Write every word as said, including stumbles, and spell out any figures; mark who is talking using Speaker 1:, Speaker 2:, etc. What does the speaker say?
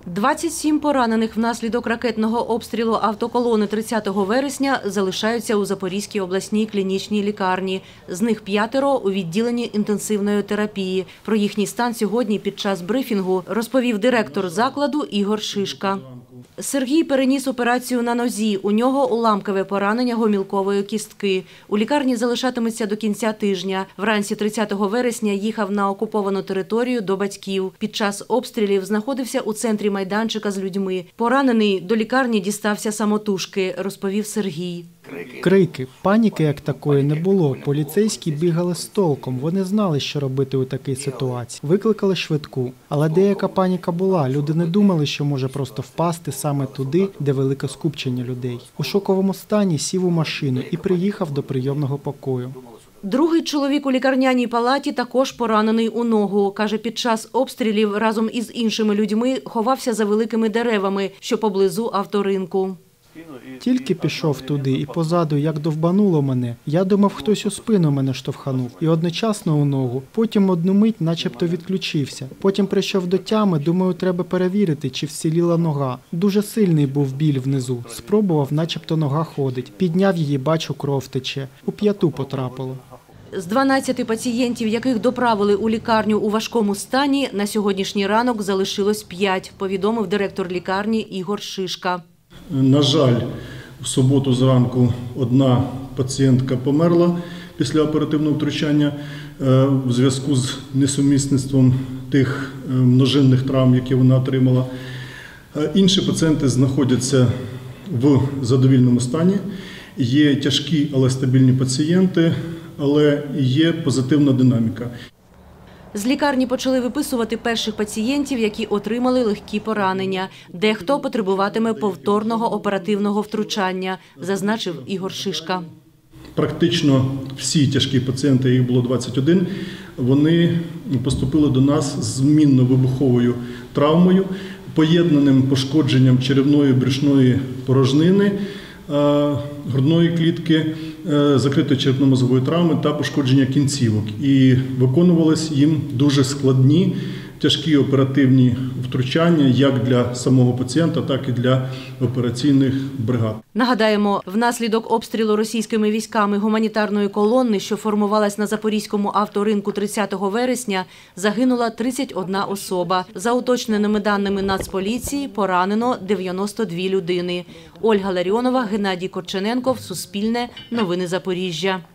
Speaker 1: двадцять сім поранених внаслідок ракетного обстрілу автоколони тридцятого вересня залишаються у Запорізькій обласній клінічній лікарні. З них п'ятеро у відділенні інтенсивної терапії. Про їхній стан сьогодні під час брифінгу розповів директор закладу Ігор Шишка. Сергій переніс операцію на нозі. У нього уламкове поранення гомілкової кістки. У лікарні залишатиметься до кінця тижня. Вранці тридцятого вересня їхав на окуповану територію до батьків. Під час обстрілів знаходився у центрі майданчика з людьми. Поранений до лікарні дістався самотужки, розповів Сергій.
Speaker 2: Крики. Паніки як такої не було. Поліцейські бігали з толком. Вони знали, що робити у такій ситуації. Викликали швидку. Але деяка паніка була. Люди не думали, що може просто впасти саме туди, де велике скупчення людей. У шоковому стані сів у машину і приїхав до прийомного покою.
Speaker 1: Другий чоловік у лікарняній палаті також поранений у ногу. Каже, під час обстрілів разом із іншими людьми ховався за великими деревами, що поблизу авторинку.
Speaker 2: Тільки пішов туди і позаду, як довбануло мене, я думав, хтось у спину мене штовханув. І одночасно у ногу. Потім одну мить начебто відключився. Потім прийшов до тями, думаю, треба перевірити, чи вціліла нога. Дуже сильний був біль внизу. Спробував, начебто нога ходить. Підняв її, бачу, кров тече. У п'яту потрапило.
Speaker 1: З дванадцяти пацієнтів, яких доправили у лікарню у важкому стані, на сьогоднішній ранок залишилось п'ять, повідомив директор лікарні Ігор Шишка.
Speaker 3: На жаль, в суботу зранку одна пацієнтка померла після оперативного втручання в зв'язку з несумісництвом тих множинних травм, які вона отримала. Інші пацієнти знаходяться в задовільному стані. Є тяжкі, але стабільні пацієнти, але є позитивна динаміка.
Speaker 1: З лікарні почали виписувати перших пацієнтів, які отримали легкі поранення. Дехто потребуватиме повторного оперативного втручання, зазначив Ігор Шишка.
Speaker 3: Практично всі тяжкі пацієнти, їх було двадцять один, вони поступили до нас з мінно-вибуховою травмою, поєднаним пошкодженням черевної брюшної порожнини, грудної клітки, закритої черепно-мозгової травми та пошкодження кінцівок. І виконувались їм дуже складні, тяжкі оперативні втручання як для самого пацієнта, так і для операційних бригад.
Speaker 1: Нагадаємо, внаслідок обстрілу російськими військами гуманітарної колони, що формувалась на Запорізькому авторинку тридцятого вересня, загинула тридцять одна особа. За уточненими даними Нацполіції, поранено дев'яносто дві людини. Ольга Ларіонова, Геннадій Корчененков, Суспільне, Новини Запоріжжя.